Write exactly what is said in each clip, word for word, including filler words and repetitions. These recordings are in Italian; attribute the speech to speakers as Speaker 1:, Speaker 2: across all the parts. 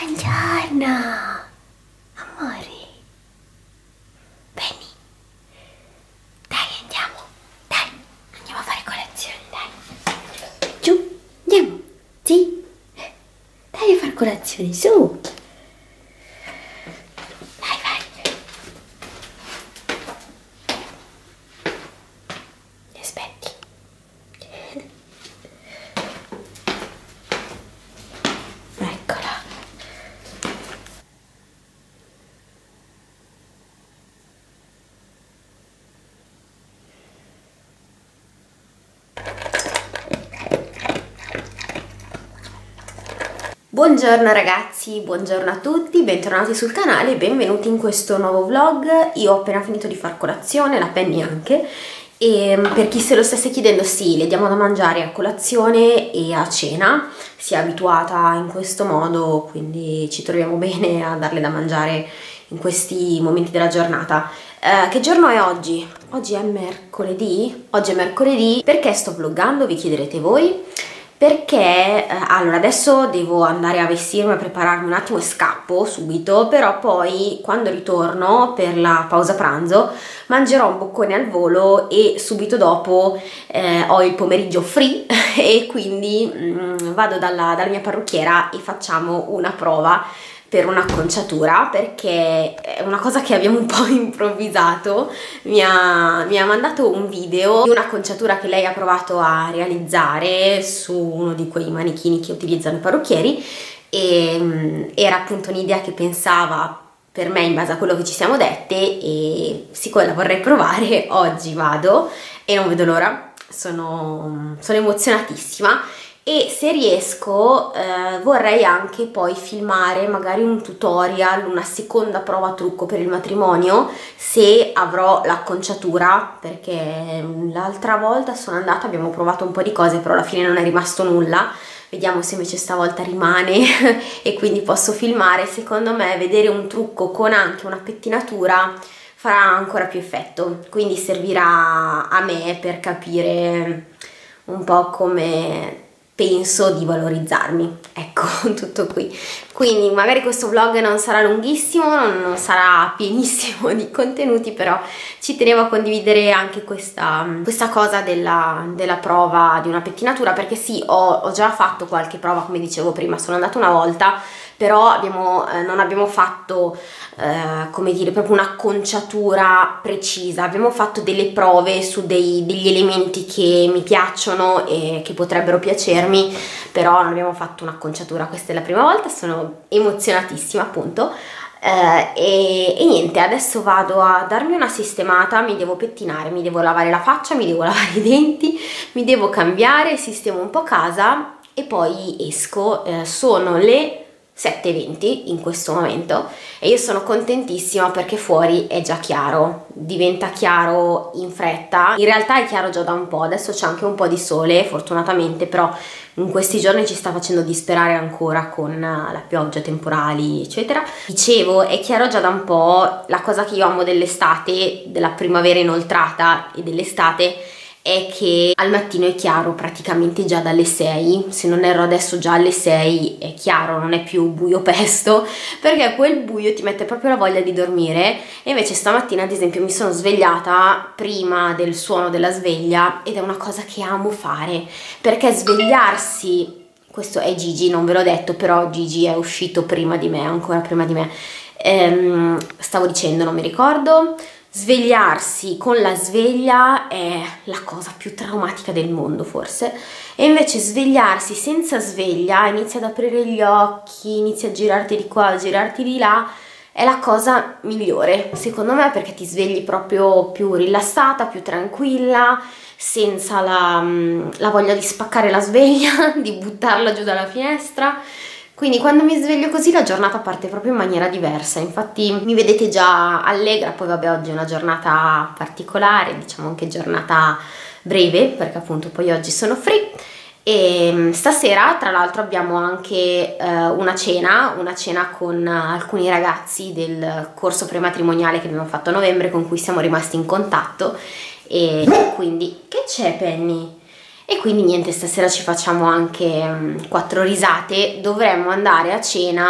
Speaker 1: Buongiorno, amore. Vieni. Dai, andiamo. Dai, andiamo a fare colazione, dai. Giù, andiamo. Sì. Dai a fare colazione, su. Vai, vai. Mi aspetti. Eccola. Buongiorno ragazzi, buongiorno a tutti, bentornati sul canale e benvenuti in questo nuovo vlog. Io ho appena finito di far colazione, la Penny anche, e per chi se lo stesse chiedendo, sì, le diamo da mangiare a colazione e a cena. Si è abituata in questo modo, quindi ci troviamo bene a darle da mangiare in questi momenti della giornata. Eh, che giorno è oggi? Oggi è mercoledì? Oggi è mercoledì. Perché sto vloggando, vi chiederete voi? Perché, eh, allora, adesso devo andare a vestirmi, a prepararmi un attimo e scappo subito, però poi quando ritorno per la pausa pranzo mangerò un boccone al volo e subito dopo eh, ho il pomeriggio free e quindi mh, vado dalla, dalla mia parrucchiera e facciamo una prova per un'acconciatura, perché è una cosa che abbiamo un po' improvvisato. Mi ha, mi ha mandato un video di un'acconciatura che lei ha provato a realizzare su uno di quei manichini che utilizzano i parrucchieri e um, era appunto un'idea che pensava per me in base a quello che ci siamo dette e siccome la vorrei provare oggi vado e non vedo l'ora, sono, sono emozionatissima. E se riesco eh, vorrei anche poi filmare magari un tutorial, una seconda prova trucco per il matrimonio, se avrò l'acconciatura, perché l'altra volta sono andata, abbiamo provato un po' di cose, però alla fine non è rimasto nulla. Vediamo se invece stavolta rimane e quindi posso filmare. Secondo me vedere un trucco con anche una pettinatura farà ancora più effetto, quindi servirà a me per capire un po' come penso di valorizzarmi. Ecco, tutto qui. Quindi magari questo vlog non sarà lunghissimo, non sarà pienissimo di contenuti, però ci tenevo a condividere anche questa, questa cosa della, della prova di una pettinatura, perché sì, ho, ho già fatto qualche prova, come dicevo prima, sono andata una volta, però abbiamo, eh, non abbiamo fatto, eh, come dire, proprio un'acconciatura precisa. Abbiamo fatto delle prove su dei, degli elementi che mi piacciono e che potrebbero piacermi, però non abbiamo fatto un'acconciatura. Questa è la prima volta, sono emozionatissima appunto. Eh, e, e niente, adesso vado a darmi una sistemata, mi devo pettinare, mi devo lavare la faccia, mi devo lavare i denti, mi devo cambiare, sistemo un po' casa e poi esco. Eh, sono le sette e venti in questo momento e io sono contentissima perché fuori è già chiaro, diventa chiaro in fretta. In realtà è chiaro già da un po', adesso c'è anche un po' di sole fortunatamente, però in questi giorni ci sta facendo disperare ancora con la pioggia, temporali eccetera. Dicevo, è chiaro già da un po'. La cosa che io amo dell'estate, della primavera inoltrata e dell'estate è che al mattino è chiaro praticamente già dalle sei, se non erro adesso già alle sei è chiaro, non è più buio pesto, perché quel buio ti mette proprio la voglia di dormire. E invece stamattina ad esempio mi sono svegliata prima del suono della sveglia ed è una cosa che amo fare, perché svegliarsi, questo è Gigi, non ve l'ho detto, però Gigi è uscito prima di me, ancora prima di me, ehm, stavo dicendo, non mi ricordo. Svegliarsi con la sveglia è la cosa più traumatica del mondo forse, e invece svegliarsi senza sveglia, inizi ad aprire gli occhi, inizi a girarti di qua, a girarti di là, è la cosa migliore secondo me, perché ti svegli proprio più rilassata, più tranquilla, senza la, la voglia di spaccare la sveglia, di buttarla giù dalla finestra. Quindi quando mi sveglio così la giornata parte proprio in maniera diversa. Infatti mi vedete già allegra. Poi vabbè, oggi è una giornata particolare, diciamo anche giornata breve, perché appunto poi oggi sono free. E stasera tra l'altro abbiamo anche eh, una cena, una cena con alcuni ragazzi del corso prematrimoniale che abbiamo fatto a novembre, con cui siamo rimasti in contatto. E quindi, che c'è Penny? E quindi niente, stasera ci facciamo anche um, quattro risate. Dovremmo andare a cena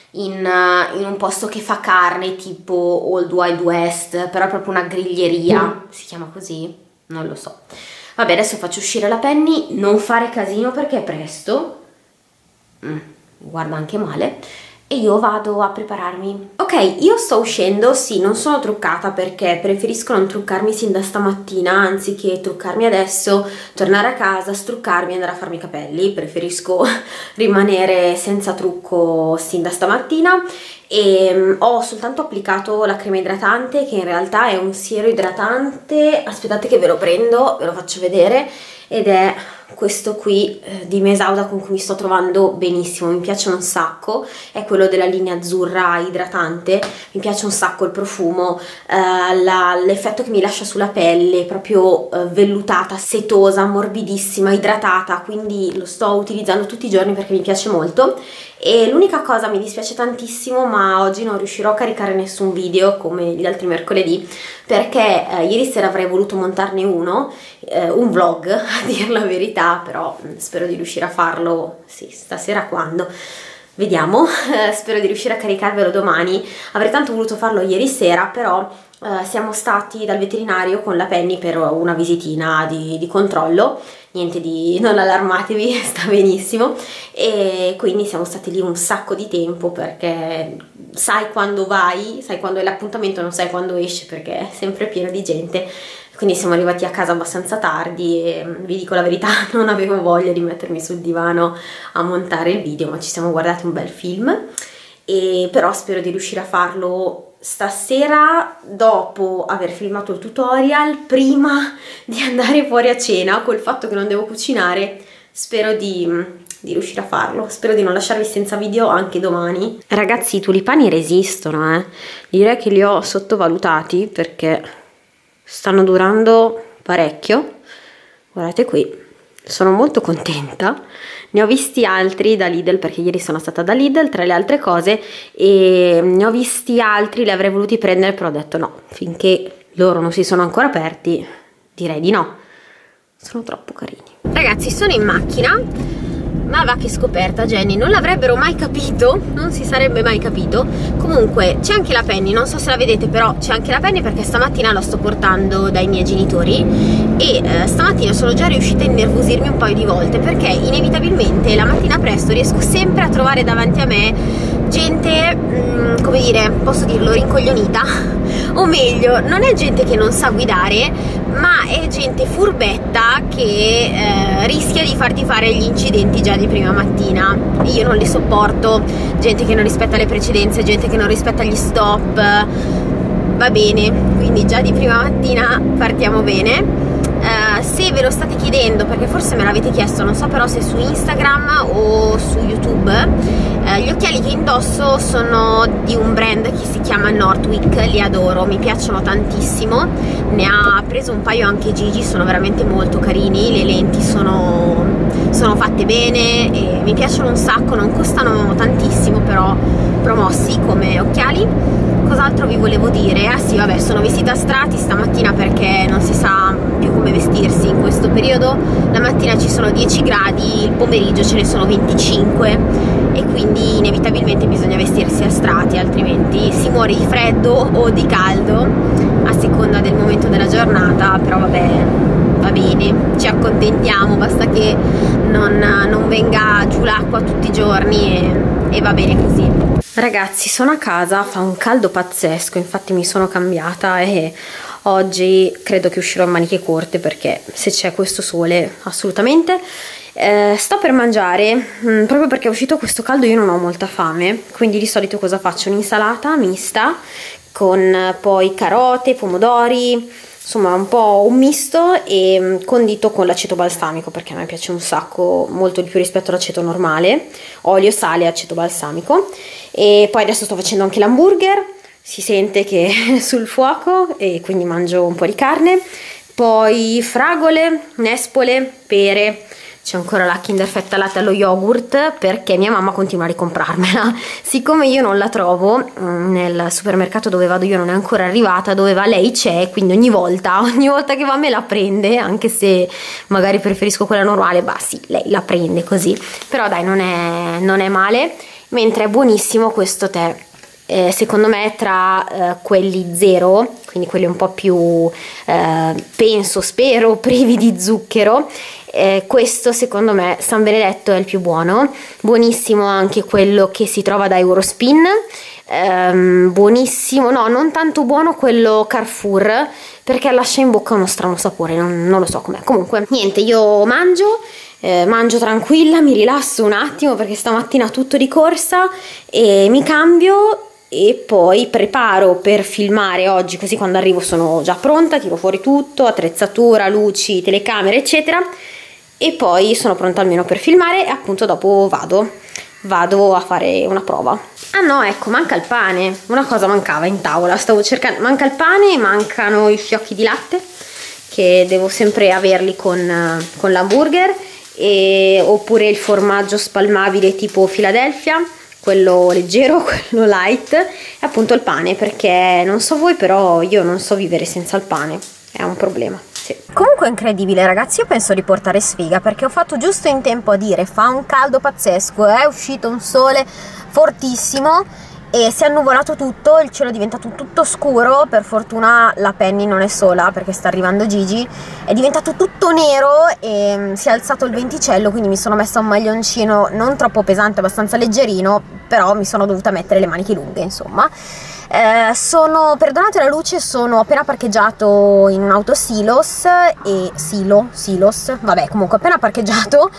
Speaker 1: in, in un posto che fa carne tipo Old Wild West, però è proprio una griglieria, mm. si chiama così? Non lo so. Vabbè, adesso faccio uscire la Penny, non fare casino perché è presto, mm, guarda anche male, e io vado a prepararmi. Ok, io sto uscendo, sì, non sono truccata perché preferisco non truccarmi sin da stamattina, anziché truccarmi adesso, tornare a casa, struccarmi e andare a farmi i capelli. Preferisco rimanere senza trucco sin da stamattina e um, ho soltanto applicato la crema idratante, che in realtà è un siero idratante. Aspettate che ve lo prendo, ve lo faccio vedere, ed è questo qui eh, di Mesauda, con cui mi sto trovando benissimo, mi piace un sacco, è quello della linea azzurra idratante, mi piace un sacco il profumo, eh, l'effetto che mi lascia sulla pelle, proprio eh, vellutata, setosa, morbidissima, idratata, quindi lo sto utilizzando tutti i giorni perché mi piace molto. E l'unica cosa, mi dispiace tantissimo, ma oggi non riuscirò a caricare nessun video come gli altri mercoledì, perché eh, ieri sera avrei voluto montarne uno, eh, un vlog a dir la verità, però mh, spero di riuscire a farlo, sì, stasera quando? Vediamo, eh, spero di riuscire a caricarvelo domani. Avrei tanto voluto farlo ieri sera, però eh, siamo stati dal veterinario con la Penny per una visitina di, di controllo. Niente di, non allarmatevi, sta benissimo, e quindi siamo stati lì un sacco di tempo, perché sai quando vai, sai quando è l'appuntamento, non sai quando esce perché è sempre pieno di gente. Quindi siamo arrivati a casa abbastanza tardi e vi dico la verità, non avevo voglia di mettermi sul divano a montare il video, ma ci siamo guardati un bel film, e però spero di riuscire a farlo stasera dopo aver filmato il tutorial, prima di andare fuori a cena. Col fatto che non devo cucinare, spero di, di riuscire a farlo, spero di non lasciarvi senza video anche domani. Ragazzi, i tulipani resistono, eh. Direi che li ho sottovalutati perché stanno durando parecchio. Guardate qui, sono molto contenta. Ne ho visti altri da Lidl, perché ieri sono stata da Lidl tra le altre cose, e ne ho visti altri, li avrei voluti prendere, però ho detto no, finché loro non si sono ancora aperti direi di no, sono troppo carini. Ragazzi, sono in macchina, ma va che scoperta, Jenny, non l'avrebbero mai capito, non si sarebbe mai capito. Comunque c'è anche la Penny, non so se la vedete, però c'è anche la Penny perché stamattina la sto portando dai miei genitori, e eh, stamattina sono già riuscita a innervosirmi un paio di volte, perché inevitabilmente la mattina presto riesco sempre a trovare davanti a me gente, mh, come dire, posso dirlo, rincoglionita, o meglio, non è gente che non sa guidare, ma è gente furbetta che eh, rischia di farti fare gli incidenti già di prima mattina. Io non li sopporto, gente che non rispetta le precedenze, gente che non rispetta gli stop, va bene, quindi già di prima mattina partiamo bene. Uh, se ve lo state chiedendo, perché forse me l'avete chiesto, non so però se su Instagram o su YouTube, uh, gli occhiali che indosso sono di un brand che si chiama Northwick, li adoro, mi piacciono tantissimo, ne ha preso un paio anche Gigi, sono veramente molto carini, le lenti sono, sono fatte bene e mi piacciono un sacco, non costano tantissimo, però promossi come occhiali. Cos'altro vi volevo dire? Ah sì, vabbè, sono vestita a strati stamattina perché non si sa più come vestirsi in questo periodo. La mattina ci sono dieci gradi, il pomeriggio ce ne sono venticinque, e quindi inevitabilmente bisogna vestirsi a strati, altrimenti si muore di freddo o di caldo a seconda del momento della giornata. Però vabbè, va bene, ci accontentiamo, basta che non, non venga giù l'acqua tutti i giorni e, e va bene così. Ragazzi, sono a casa, fa un caldo pazzesco, infatti mi sono cambiata e oggi credo che uscirò in maniche corte, perché se c'è questo sole assolutamente. Eh, sto per mangiare, mh, proprio perché è uscito questo caldo io non ho molta fame, quindi di solito cosa faccio? Un'insalata mista con poi carote, pomodori, insomma un po' un misto, e condito con l'aceto balsamico, perché a me piace un sacco, molto di più rispetto all'aceto normale, olio, sale e aceto balsamico. E poi adesso sto facendo anche l'hamburger, si sente che è sul fuoco, e quindi mangio un po' di carne, poi fragole, nespole, pere. C'è ancora la Kinder Fetta latte allo yogurt, perché mia mamma continua a ricomprarmela. Siccome io non la trovo nel supermercato dove vado io, non è ancora arrivata, dove va lei c'è, quindi ogni volta, ogni volta che va me la prende, anche se magari preferisco quella normale, bah sì, lei la prende così. Però dai, non è, non è male. mentre è buonissimo questo tè. Eh, secondo me tra eh, quelli zero, quindi quelli un po' più eh, penso, spero privi di zucchero, eh, questo secondo me San Benedetto è il più buono. Buonissimo anche quello che si trova da Eurospin, ehm, buonissimo, no, non tanto buono quello Carrefour perché lascia in bocca uno strano sapore, non, non lo so com'è. Comunque niente, io mangio Eh, mangio tranquilla, mi rilasso un attimo perché stamattina tutto di corsa, e mi cambio e poi preparo per filmare oggi, così quando arrivo sono già pronta, tiro fuori tutto, attrezzatura, luci, telecamere eccetera, e poi sono pronta almeno per filmare, e appunto dopo vado vado a fare una prova. Ah no, ecco, manca il pane, una cosa mancava in tavola, stavo cercando, manca il pane, mancano i fiocchi di latte che devo sempre averli con, con l'hamburger, e, oppure il formaggio spalmabile tipo Philadelphia, quello leggero, quello light, e appunto il pane, perché non so voi però io non so vivere senza il pane, è un problema. Sì. Comunque è incredibile ragazzi, io penso di portare sfiga perché ho fatto giusto in tempo a dire fa un caldo pazzesco, è uscito un sole fortissimo e si è annuvolato tutto, il cielo è diventato tutto scuro. Per fortuna la Penny non è sola perché sta arrivando Gigi, è diventato tutto nero e si è alzato il venticello, quindi mi sono messa un maglioncino non troppo pesante, abbastanza leggerino, però mi sono dovuta mettere le maniche lunghe insomma. Eh, sono, perdonate la luce, sono appena parcheggiato in un'auto Silos e Silo, Silos, vabbè comunque appena parcheggiato,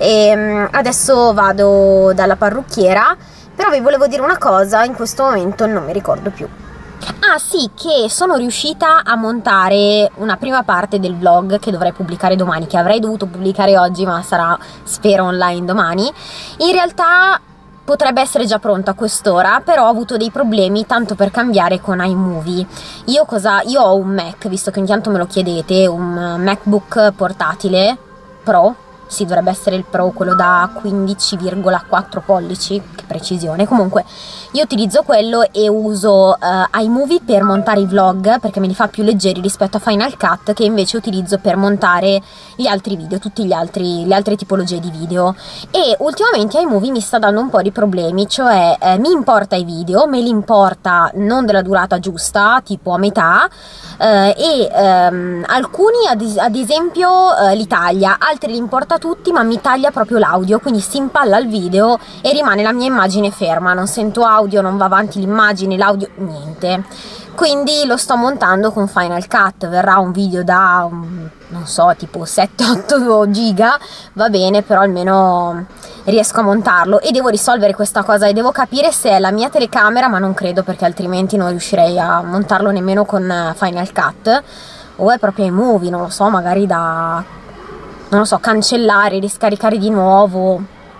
Speaker 1: e adesso vado dalla parrucchiera. Però vi volevo dire una cosa, in questo momento non mi ricordo più. Ah sì, che sono riuscita a montare una prima parte del vlog che dovrei pubblicare domani, che avrei dovuto pubblicare oggi ma sarà spero online domani. In realtà potrebbe essere già pronta a quest'ora, però ho avuto dei problemi tanto per cambiare con iMovie. Io cosa? Io ho un Mac, visto che ogni tanto me lo chiedete, un MacBook portatile Pro. Sì, dovrebbe essere il Pro, quello da quindici virgola quattro pollici, che precisione. Comunque io utilizzo quello e uso uh, iMovie per montare i vlog perché me li fa più leggeri rispetto a Final Cut, che invece utilizzo per montare gli altri video, tutti gli altri, le altre tipologie di video. E ultimamente iMovie mi sta dando un po' di problemi, cioè eh, mi importa i video, me li importa non della durata giusta, tipo a metà, eh, e ehm, alcuni ad, es ad esempio eh, li taglia, altri li importa tutti ma mi taglia proprio l'audio, quindi si impalla il video e rimane la mia immagine ferma, non sento audio, non va avanti l'immagine, l'audio, niente. Quindi lo sto montando con Final Cut, verrà un video da um, non so tipo sette otto giga, va bene, però almeno riesco a montarlo. E devo risolvere questa cosa e devo capire se è la mia telecamera, ma non credo perché altrimenti non riuscirei a montarlo nemmeno con Final Cut, o è proprio iMovie, non lo so, magari da, non lo so, cancellare, riscaricare di nuovo,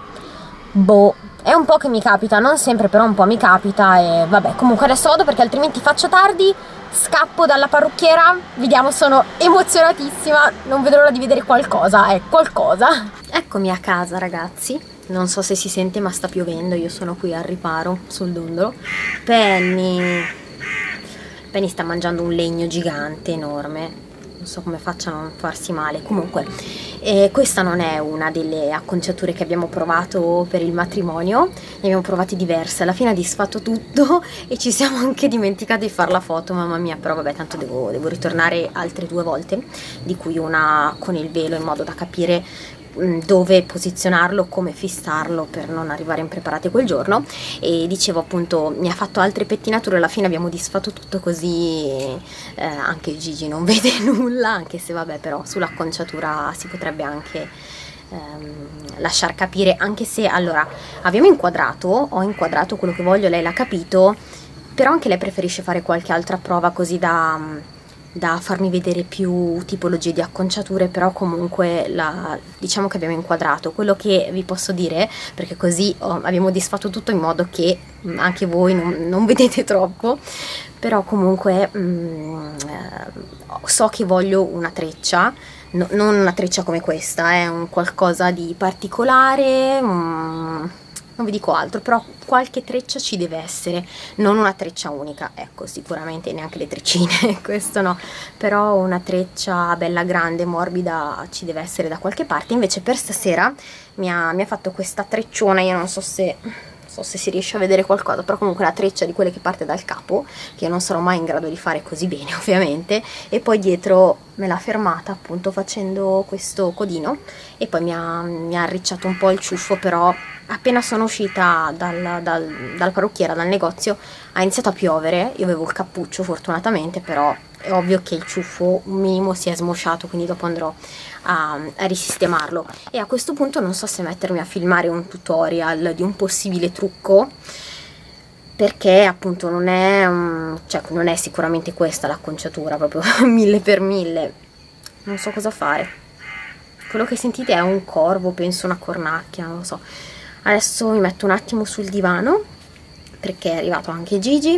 Speaker 1: boh, è un po' che mi capita, non sempre però un po' mi capita. E vabbè, comunque adesso vado perché altrimenti faccio tardi, scappo dalla parrucchiera, vediamo, sono emozionatissima, non vedo l'ora di vedere qualcosa, eh, qualcosa. Eccomi a casa ragazzi, non so se si sente ma sta piovendo, io sono qui al riparo sul dondolo. Penny, Penny sta mangiando un legno gigante, enorme, non so come faccia a non farsi male. Comunque eh, questa non è una delle acconciature che abbiamo provato per il matrimonio, ne abbiamo provate diverse, alla fine ha disfatto tutto e ci siamo anche dimenticati di fare la foto, mamma mia, però vabbè, tanto devo, devo ritornare altre due volte, di cui una con il velo in modo da capire dove posizionarlo, come fissarlo per non arrivare impreparati quel giorno. E dicevo appunto, mi ha fatto altre pettinature, alla fine abbiamo disfatto tutto, così eh, anche Gigi non vede nulla, anche se vabbè, però sull'acconciatura si potrebbe anche ehm, lasciar capire, anche se allora abbiamo inquadrato, ho inquadrato quello che voglio, lei l'ha capito, però anche lei preferisce fare qualche altra prova così da da farmi vedere più tipologie di acconciature, però comunque la, diciamo che abbiamo inquadrato quello che vi posso dire, perché così oh, abbiamo disfatto tutto in modo che mh, anche voi non, non vedete troppo, però comunque mh, so che voglio una treccia, no, non una treccia come questa, è eh, un qualcosa di particolare, mh, non vi dico altro, però qualche treccia ci deve essere, non una treccia unica, ecco, sicuramente neanche le treccine, questo no, però una treccia bella grande, morbida ci deve essere da qualche parte. Invece per stasera mi ha, mi ha fatto questa trecciona, io non so se so se si riesce a vedere qualcosa, però comunque la treccia di quelle che parte dal capo, che io non sarò mai in grado di fare così bene ovviamente, e poi dietro me l'ha fermata appunto facendo questo codino, e poi mi ha, mi ha arricciato un po' il ciuffo, però appena sono uscita dal, dal, dalla parrucchiera, dal negozio, ha iniziato a piovere. Io avevo il cappuccio fortunatamente, però è ovvio che il ciuffo un minimo si è smosciato, quindi dopo andrò a, a risistemarlo. E a questo punto non so se mettermi a filmare un tutorial di un possibile trucco, perché appunto non è, um, cioè, non è sicuramente questa l'acconciatura proprio mille per mille, non so cosa fare. Quello che sentite è un corvo, penso una cornacchia, non lo so. Adesso mi metto un attimo sul divano perché è arrivato anche Gigi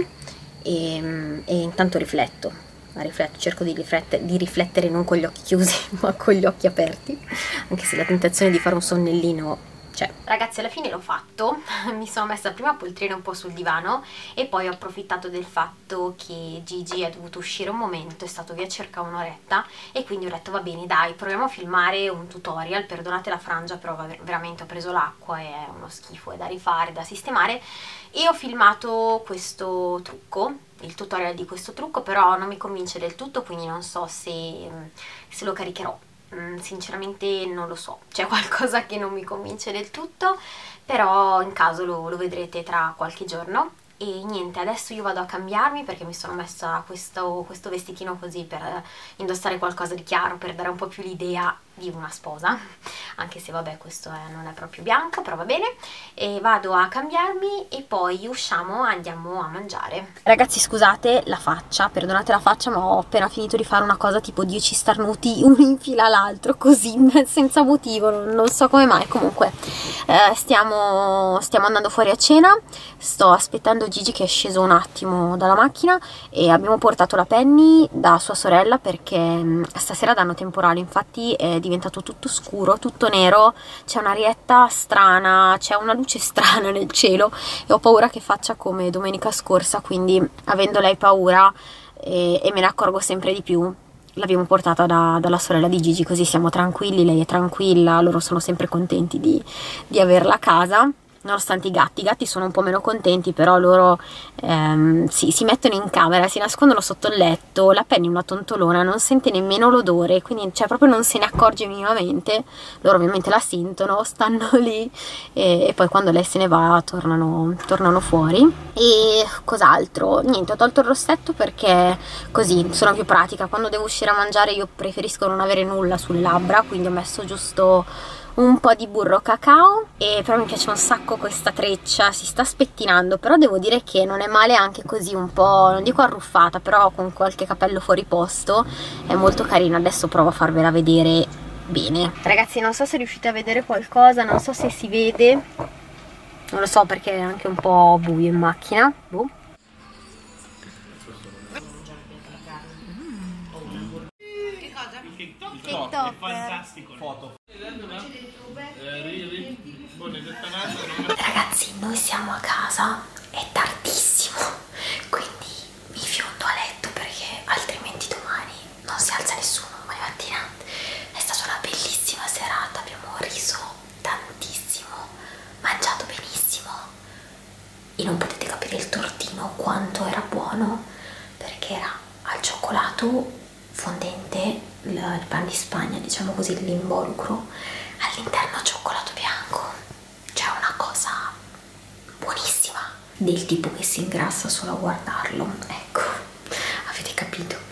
Speaker 1: e, e intanto rifletto, rifletto cerco di riflettere, di riflettere non con gli occhi chiusi ma con gli occhi aperti, anche se la tentazione di fare un sonnellino c'è. Ragazzi, alla fine l'ho fatto, mi sono messa prima a poltrire un po' sul divano e poi ho approfittato del fatto che Gigi è dovuto uscire un momento, è stato via circa un'oretta, e quindi ho detto va bene dai, proviamo a filmare un tutorial. Perdonate la frangia, però veramente ho preso l'acqua e è uno schifo, è da rifare, da sistemare, e ho filmato questo trucco, il tutorial di questo trucco, però non mi convince del tutto, quindi non so se, se lo caricherò. Sinceramente non lo so, c'è qualcosa che non mi convince del tutto, però in caso lo, lo vedrete tra qualche giorno. E niente, adesso io vado a cambiarmi perché mi sono messa questo, questo vestitino così per indossare qualcosa di chiaro, per dare un po' più l'idea di una sposa, anche se vabbè questo è, non è proprio bianco, però va bene. E vado a cambiarmi e poi usciamo, andiamo a mangiare. Ragazzi, scusate la faccia, perdonate la faccia, ma ho appena finito di fare una cosa tipo dieci starnuti uno in fila all'altro, così, senza motivo, non so come mai. Comunque eh, stiamo, stiamo andando fuori a cena, sto aspettando Gigi che è sceso un attimo dalla macchina, e abbiamo portato la Penny da sua sorella perché stasera danno temporale, infatti è diventato tutto scuro, tutto nero, c'è un'arietta strana, c'è una luce strana nel cielo e ho paura che faccia come domenica scorsa, quindi avendo lei paura e, e me ne accorgo sempre di più, l'abbiamo portata da, dalla sorella di Gigi, così siamo tranquilli, lei è tranquilla, loro sono sempre contenti di, di averla a casa. Nonostante i gatti, i gatti sono un po' meno contenti, però loro ehm, sì, si mettono in camera, si nascondono sotto il letto. La Penny è una tontolona, non sente nemmeno l'odore, quindi cioè proprio non se ne accorge minimamente. Loro ovviamente la sentono, stanno lì e, e poi quando lei se ne va tornano, tornano fuori. E cos'altro? Niente, ho tolto il rossetto perché così sono più pratica. Quando devo uscire a mangiare io preferisco non avere nulla sulle labbra, quindi ho messo giusto un po' di burro cacao. E però mi piace un sacco questa treccia, si sta spettinando, però devo dire che non è male anche così un po', non dico arruffata, però con qualche capello fuori posto, è molto carina. Adesso provo a farvela vedere bene. Ragazzi, non so se riuscite a vedere qualcosa, non so se si vede, non lo so perché è anche un po' buio in macchina. Boh. TikTok è fantastico. Foto. Ragazzi, noi siamo a casa, è tardissimo, quindi mi fiondo a letto perché altrimenti domani non si alza nessuno. Domani mattina è stata una bellissima serata, abbiamo riso tantissimo, mangiato benissimo e non potete capire il tortino quanto era buono, perché era al cioccolato fondente, il pan di Spagna, diciamo così, l'involucro, all'interno cioccolato bianco, c'è una cosa buonissima, del tipo che si ingrassa solo a guardarlo, ecco, avete capito?